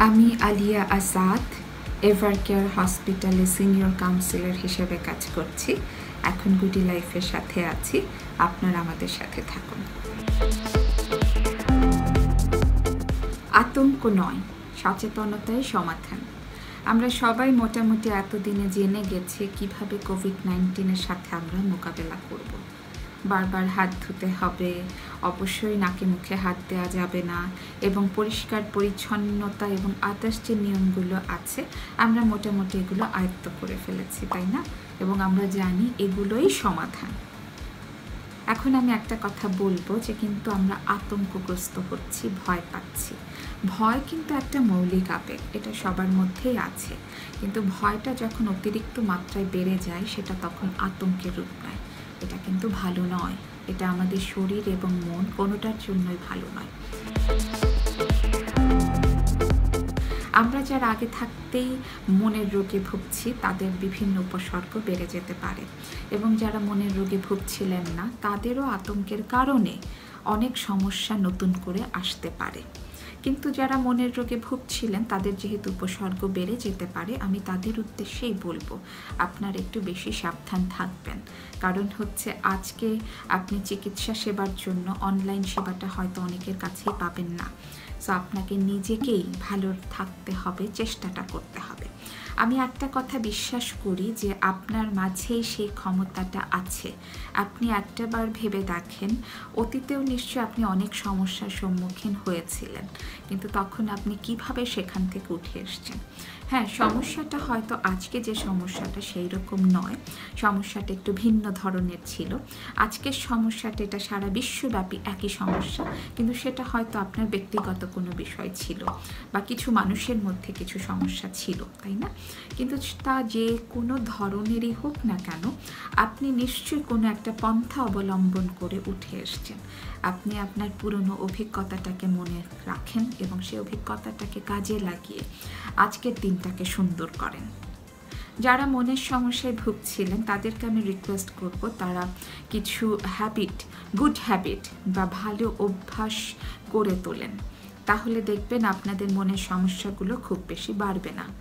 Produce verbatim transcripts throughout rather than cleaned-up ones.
আমি আলিয়া আজাদ এভারকেয়ার হসপিটালে senior councillor হিসেবে কাজ করছি। এখন গুডি লাইফের সাথে আছি, আপনারা আমাদের সাথে থাকুন। আতঙ্ক নয়, সচেতনতাই সমাধান। আমরা সবাই মোটামুটি এতদিনে জেনে গেছি কিভাবে কোভিড নাইন্টিনের সাথে আমরা মোকাবেলা করব। বারবার হাত ধুতে হবে, অবশ্যই নাকে মুখে হাত দেওয়া যাবে না, এবং পরিষ্কার পরিচ্ছন্নতা এবং আদার্স যে নিয়মগুলো আছে আমরা মোটামুটি এগুলো আয়ত্ত করে ফেলেছি, তাই না? এবং আমরা জানি এগুলোই সমাধান। এখন আমি একটা কথা বলবো যে কিন্তু আমরা আতঙ্কগ্রস্ত হচ্ছি, ভয় পাচ্ছি। ভয় কিন্তু একটা মৌলিক আবেগ, এটা সবার মধ্যেই আছে, কিন্তু ভয়টা যখন অতিরিক্ত মাত্রায় বেড়ে যায় সেটা তখন আতঙ্কের রূপ নেয়। এটা কিন্তু ভালো নয়, এটা আমাদের শরীর এবং মন কোনোটার জন্যই ভালো নয়। আমরা যারা আগে থাকতেই মনের রোগে ভুগছি তাদের বিভিন্ন উপসর্গ বেড়ে যেতে পারে, এবং যারা মনের রোগে ভুগছিলেন না তাদেরও আতঙ্কের কারণে অনেক সমস্যা নতুন করে আসতে পারে। কিন্তু যারা মনের রোগে ভুগছিলেন তাদের যেহেতু উপসর্গ বেড়ে যেতে পারে, আমি তাদের উদ্দেশ্যেই বলবো আপনার একটু বেশি সাবধান থাকবেন। কারণ হচ্ছে আজকে আপনি চিকিৎসা সেবার জন্য অনলাইন সেবাটা হয়তো অনেকের কাছেই পাবেন না। সো আপনাকে নিজেকেই ভালো থাকতে হবে, চেষ্টাটা করতে হবে। আমি একটা কথা বিশ্বাস করি যে আপনার মাঝেই সেই ক্ষমতাটা আছে। আপনি একটাবার ভেবে দেখেন, অতীতেও নিশ্চয়ই আপনি অনেক সমস্যার সম্মুখীন হয়েছিলেন, কিন্তু তখন আপনি কিভাবে সেখান থেকে উঠে এসেছেন। হ্যাঁ, সমস্যাটা হয়তো আজকে যে সমস্যাটা সেই রকম নয়, সমস্যাটা একটু ভিন্ন ধরনের ছিল। আজকের সমস্যাটা এটা সারা বিশ্বব্যাপী একই সমস্যা, কিন্তু সেটা হয়তো আপনার ব্যক্তিগত কোনো বিষয় ছিল বা কিছু মানুষের মধ্যে কিছু সমস্যা ছিল, তাই না? কিন্তু তা যে কোনো ধরনেরই হোক না কেন, আপনি নিশ্চয়ই কোনো একটা পন্থা অবলম্বন করে উঠে এসেছেন। আপনি আপনার পুরনো অভিজ্ঞতাটাকে মনে রাখেন এবং সেই অভিজ্ঞতাটাকে কাজে লাগিয়ে আজকের দিনটাকে সুন্দর করেন। যারা মনের সমস্যায় ভুগছিলেন তাদেরকে আমি রিকোয়েস্ট করব তারা কিছু হ্যাবিট, গুড হ্যাবিট বা ভালো অভ্যাস করে তোলেন, তাহলে দেখবেন আপনাদের মনের সমস্যাগুলো খুব বেশি বাড়বে না।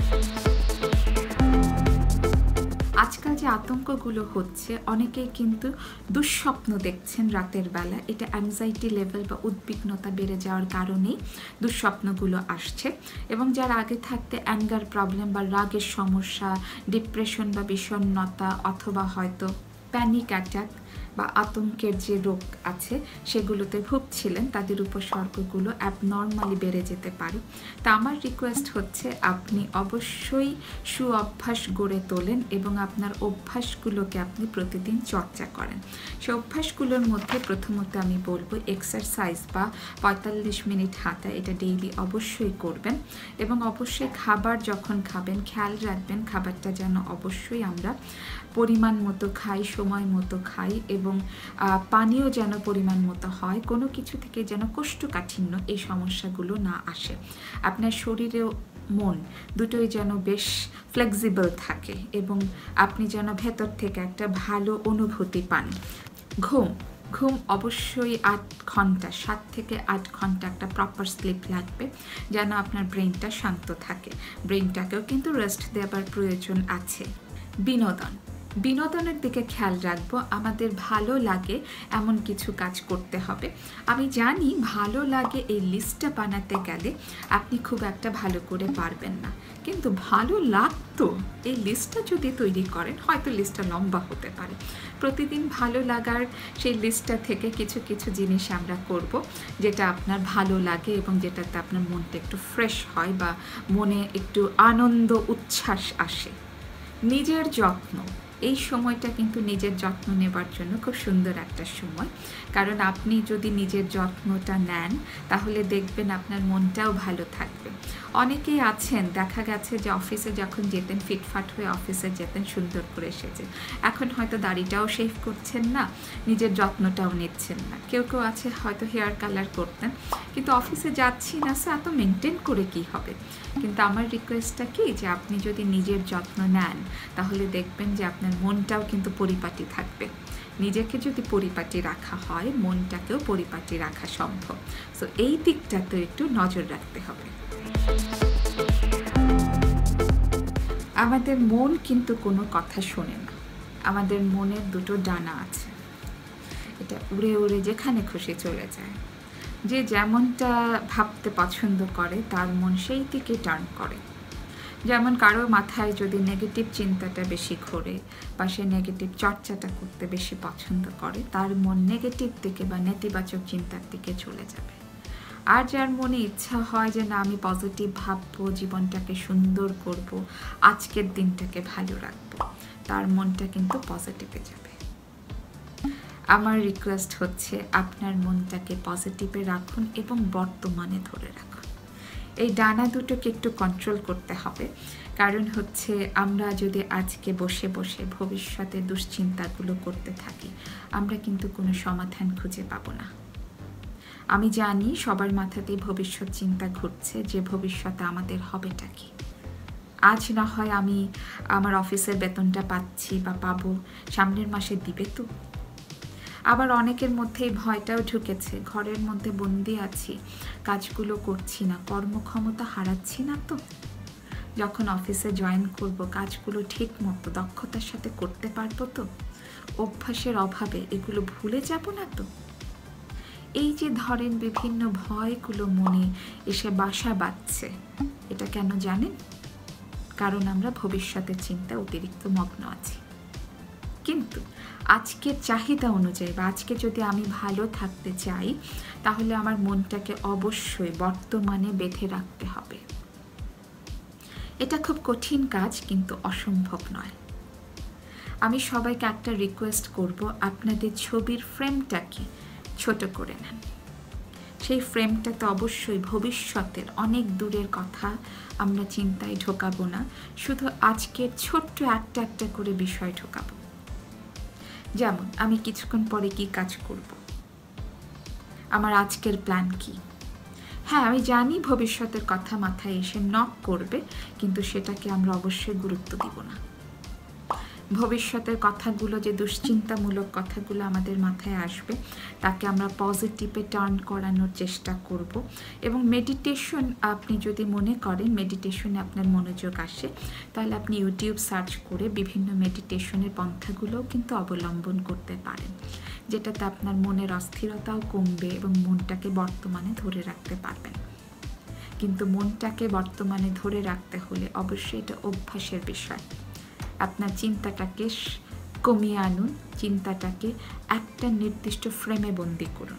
আজকাল যে আতঙ্কগুলো হচ্ছে, অনেকেই কিন্তু দুঃস্বপ্ন দেখছেন রাতের বেলা। এটা অ্যাংজাইটি লেভেল বা উদ্বিগ্নতা বেড়ে যাওয়ার কারণেই দুঃস্বপ্নগুলো আসছে। এবং যারা আগে থাকতে অ্যাঙ্গার প্রবলেম বা রাগের সমস্যা, ডিপ্রেশন বা বিষণ্ণতা অথবা হয়তো প্যানিক অ্যাটাক বা আতঙ্কের যে রোগ আছে সেগুলোতে ভুগছিলেন, তাদের উপসর্গগুলো অ্যাবনর্মালি বেড়ে যেতে পারে। তা আমার রিকোয়েস্ট হচ্ছে আপনি অবশ্যই সু অভ্যাস গড়ে তোলেন এবং আপনার অভ্যাসগুলোকে আপনি প্রতিদিন চর্চা করেন। সে অভ্যাসগুলোর মধ্যে প্রথমত আমি বলবো এক্সারসাইজ বা পঁয়তাল্লিশ মিনিট হাঁটা, এটা ডেইলি অবশ্যই করবেন। এবং অবশ্যই খাবার যখন খাবেন খেয়াল রাখবেন খাবারটা যেন অবশ্যই আমরা পরিমাণ মতো খাই, সময় মতো খাই, এবং পানীয় যেন পরিমাণ মতো হয়। কোনো কিছু থেকে যেন কোষ্ঠকাঠিন্য এই সমস্যাগুলো না আসে। আপনার শরীরেও মন দুটোই যেন বেশ ফ্লেক্সিবল থাকে এবং আপনি যেন ভেতর থেকে একটা ভালো অনুভূতি পান। ঘুম ঘুম অবশ্যই আট ঘন্টা, সাত থেকে আট ঘন্টা একটা প্রপার স্লিপ লাগবে, যেন আপনার ব্রেনটা শান্ত থাকে। ব্রেনটাকেও কিন্তু রেস্ট দেওয়ার প্রয়োজন আছে। বিনোদন বিনোদনের দিকে খেয়াল রাখবো। আমাদের ভালো লাগে এমন কিছু কাজ করতে হবে। আমি জানি ভালো লাগে এই লিস্টটা বানাতে গেলে আপনি খুব একটা ভালো করে পারবেন না, কিন্তু ভালো লাগতো এই লিস্টটা যদি তৈরি করেন, হয়তো লিস্টটা লম্বা হতে পারে। প্রতিদিন ভালো লাগার সেই লিস্টটা থেকে কিছু কিছু জিনিস আমরা করব যেটা আপনার ভালো লাগে এবং যেটাতে আপনার মনটা একটু ফ্রেশ হয় বা মনে একটু আনন্দ উচ্ছ্বাস আসে। নিজের যত্ন, এই সময়টা কিন্তু নিজের যত্ন নেবার জন্য খুব সুন্দর একটা সময়। কারণ আপনি যদি নিজের যত্নটা নেন তাহলে দেখবেন আপনার মনটাও ভালো থাকবে। অনেকেই আছেন দেখা গেছে যে অফিসে যখন যেতেন ফিটফাট হয়ে অফিসে যেতেন, সুন্দর করে এসেছে, এখন হয়তো দাড়িটাও শেভ করছেন না, নিজের যত্নটাও নিচ্ছেন না। কেউ কেউ আছে হয়তো হেয়ার কালার করতেন, কিন্তু অফিসে যাচ্ছি না সে এত মেনটেন করে কি হবে। কিন্তু আমার রিকোয়েস্টটা কি যে আপনি যদি নিজের যত্ন নেন তাহলে দেখবেন যে আপনার মনটাও কিন্তু পরিপাটি থাকবে। নিজেকে যদি পরিপাটি রাখা হয় মনটাকেও পরিপাটি রাখা সম্ভব। সো এই দিকটাতে একটু নজর রাখতে হবে। আমাদের মন কিন্তু কোনো কথা শোনে না। আমাদের মনের দুটো ডানা আছে, এটা উড়ে উড়ে যেখানে খুশি চলে যায়। যে যেমনটা ভাবতে পছন্দ করে তার মন সেই দিকে টার্ন করে। যেমন কারো মাথায় যদি নেগেটিভ চিন্তাটা বেশি ঘোরে বা সে নেগেটিভ চর্চাটা করতে বেশি পছন্দ করে, তার মন নেগেটিভ দিকে বা নেতিবাচক চিন্তার দিকে চলে যাবে। আর যার মনে ইচ্ছা হয় যে না, আমি পজিটিভ ভাববো, জীবনটাকে সুন্দর করব, আজকের দিনটাকে ভালো রাখবো, তার মনটা কিন্তু পজিটিভে যাবে। আমার রিকোয়েস্ট হচ্ছে আপনার মনটাকে পজিটিভে রাখুন এবং বর্তমানে ধরে রাখুন। এই ডানা দুটোকে একটু কন্ট্রোল করতে হবে, কারণ হচ্ছে আমরা যদি আজকে বসে বসে ভবিষ্যতে দুশ্চিন্তাগুলো করতে থাকি, আমরা কিন্তু কোনো সমাধান খুঁজে পাবো না। আমি জানি সবার মাথাতেই ভবিষ্যৎ চিন্তা ঘুরছে যে ভবিষ্যতে আমাদের হবেটা কি। আজ না হয় আমি আমার অফিসের বেতনটা পাচ্ছি বা পাবো, সামনের মাসে দিবে তো। আবার অনেকের মধ্যে এই ভয়টাও ঢুকেছে, ঘরের মধ্যে বন্দি আছি, কাজগুলো করছি না, কর্মক্ষমতা হারাচ্ছি না তো। যখন অফিসে জয়েন করব কাজগুলো ঠিক মতো দক্ষতার সাথে করতে পারবো তো। অভ্যাসের অভাবে এগুলো ভুলে যাব না তো। এই যে ধরেন বিভিন্ন ভয়গুলো মনে এসে বাসা বাঁধছে, এটা কেন জানেন? কারণ আমরা ভবিষ্যতের চিন্তা অতিরিক্ত মগ্ন আছি। কিন্তু আজকের চাহিদা অনুযায়ী বা আজকে যদি আমি ভালো থাকতে চাই, তাহলে আমার মনটাকে অবশ্যই বর্তমানে বেঁধে রাখতে হবে। এটা খুব কঠিন কাজ, কিন্তু অসম্ভব নয়। আমি সবাইকে একটা রিকোয়েস্ট করব, আপনাদের ছবির ফ্রেমটাকে ছোট করে নেন। সেই ফ্রেমটাতে অবশ্যই ভবিষ্যতের অনেক দূরের কথা আমরা চিন্তায় ঢোকাবো না, শুধু আজকের ছোট্ট একটা একটা করে বিষয় ঢোকাবো। যেমন আমি কিছুক্ষণ পরে কি কাজ করব, আমার আজকের প্ল্যান কি। হ্যাঁ, আমি জানি ভবিষ্যতের কথা মাথায় এসে নক করবে, কিন্তু সেটাকে আমরা অবশ্যই গুরুত্ব দিব না। ভবিষ্যতের কথাগুলো, যে দুশ্চিন্তামূলক কথাগুলো আমাদের মাথায় আসবে, তাকে আমরা পজিটিভে টার্ন করানোর চেষ্টা করব। এবং মেডিটেশন, আপনি যদি মনে করেন মেডিটেশনে আপনার মনোযোগ আসে, তাহলে আপনি ইউটিউব সার্চ করে বিভিন্ন মেডিটেশনের পন্থাগুলোও কিন্তু অবলম্বন করতে পারেন, যেটাতে আপনার মনের অস্থিরতাও কমবে এবং মনটাকে বর্তমানে ধরে রাখতে পারবেন। কিন্তু মনটাকে বর্তমানে ধরে রাখতে হলে অবশ্যই এটা অভ্যাসের বিষয়। আপনার চিন্তাটাকে কমিয়ে আনুন, চিন্তাটাকে একটা নির্দিষ্ট ফ্রেমে বন্দি করুন।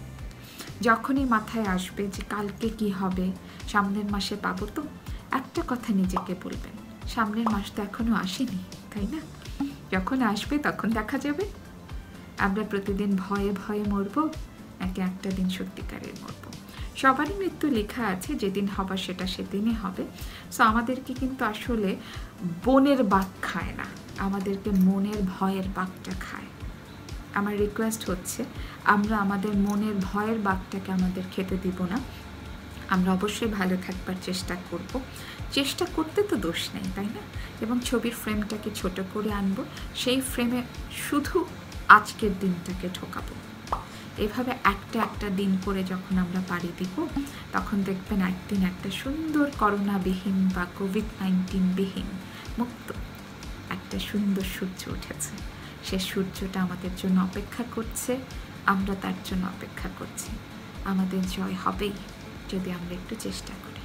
যখনই মাথায় আসবে যে কালকে কি হবে, সামনের মাসে পাবো তো, একটা কথা নিজেকে বলবেন, সামনের মাস তো এখনো আসেনি, তাই না? যখন আসবে তখন দেখা যাবে। আমরা প্রতিদিন ভয়ে ভয়ে মরবো নাকি একটা দিন সত্যিকারের মরবো? সবারই মৃত্যু লেখা আছে, যেদিন হবার সেটা সেদিনই হবে। সো আমাদেরকে কিন্তু আসলে বনের বাঘ খায় না, আমাদেরকে মনের ভয়ের বাঘটা খায়। আমার রিকোয়েস্ট হচ্ছে আমরা আমাদের মনের ভয়ের বাঘটাকে আমাদের খেতে দিব না। আমরা অবশ্যই ভালো থাকবার চেষ্টা করব। চেষ্টা করতে তো দোষ নেই, তাই না? এবং ছবির ফ্রেমটাকে ছোট করে আনবো, সেই ফ্রেমে শুধু আজকের দিনটাকে ঢোকাবো। এভাবে একটা একটা দিন করে যখন আমরা পাড়ি দিব, তখন দেখবেন একদিন একটা সুন্দর করোনাবিহীন বা কোভিড নাইন্টিন বিহীন মুক্ত একটা সুন্দর সূর্য উঠেছে। সে সূর্যটা আমাদের জন্য অপেক্ষা করছে, আমরা তার জন্য অপেক্ষা করছি। আমাদের জয় হবেই যদি আমরা একটু চেষ্টা করি।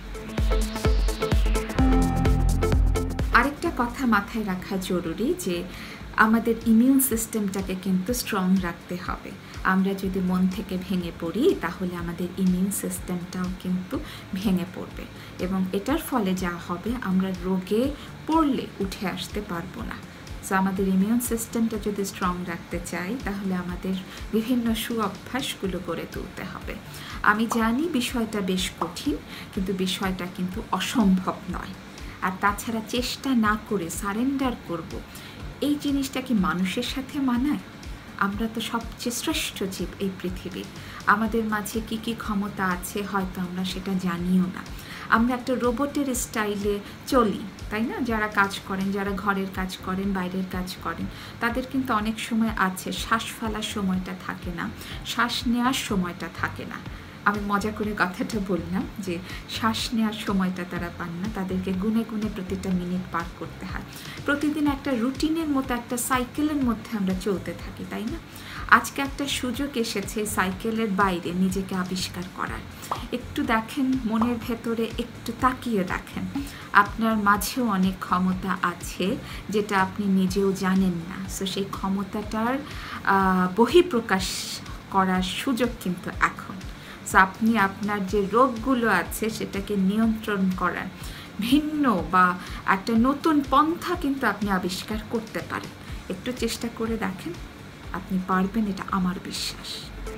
আরেকটা কথা মাথায় রাখা জরুরি যে আমাদের ইমিউন সিস্টেমটাকে কিন্তু স্ট্রং রাখতে হবে। আমরা যদি মন থেকে ভেঙে পড়ি, তাহলে আমাদের ইমিউন সিস্টেমটাও কিন্তু ভেঙে পড়বে এবং এটার ফলে যা হবে, আমরা রোগে পড়লে উঠে আসতে পারবো না। সো আমাদের ইমিউন সিস্টেমটা যদি স্ট্রং রাখতে চাই, তাহলে আমাদের বিভিন্ন সু অভ্যাসগুলো গড়ে তুলতে হবে। আমি জানি বিষয়টা বেশ কঠিন, কিন্তু বিষয়টা কিন্তু অসম্ভব নয়। আর তাছাড়া চেষ্টা না করে সারেন্ডার করব, এই জিনিসটা কি মানুষের সাথে মানায়? আমরা তো সবচেয়ে শ্রেষ্ঠ জীব এই পৃথিবীর। আমাদের মাঝে কি কি ক্ষমতা আছে হয়তো আমরা সেটা জানিও না। আমরা একটা রোবটের স্টাইলে চলি, তাই না? যারা কাজ করেন, যারা ঘরের কাজ করেন, বাইরের কাজ করেন, তাদের কিন্তু অনেক সময় আছে শ্বাস ফেলার সময়টা থাকে না, শ্বাস নেওয়ার সময়টা থাকে না। আমি মজা করে কথাটা বললাম যে শ্বাস নেওয়ার সময়টা তারা পান না, তাদেরকে গুনে গুনে প্রতিটা মিনিট পার করতে হয়। প্রতিদিন একটা রুটিনের মতো একটা সাইকেলের মধ্যে আমরা চলতে থাকি, তাই না? আজকে একটা সুযোগ এসেছে সাইকেলের বাইরে নিজেকে আবিষ্কার করার। একটু দেখেন মনের ভেতরে, একটু তাকিয়ে দেখেন, আপনার মাঝেও অনেক ক্ষমতা আছে যেটা আপনি নিজেও জানেন না। সো সেই ক্ষমতাটার বহিঃপ্রকাশ করার সুযোগ কিন্তু এখন। সো আপনি আপনার যে রোগগুলো আছে সেটাকে নিয়ন্ত্রণ করার ভিন্ন বা একটা নতুন পন্থা কিন্তু আপনি আবিষ্কার করতে পারেন। একটু চেষ্টা করে দেখেন, আপনি পারবেন, এটা আমার বিশ্বাস।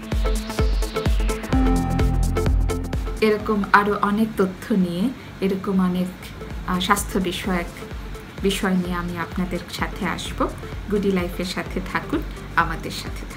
এরকম আরও অনেক তথ্য নিয়ে, এরকম অনেক স্বাস্থ্য বিষয়ক বিষয় নিয়ে আমি আপনাদের সাথে আসব। গুডি লাইফের সাথে থাকুন, আমাদের সাথে থাকুন।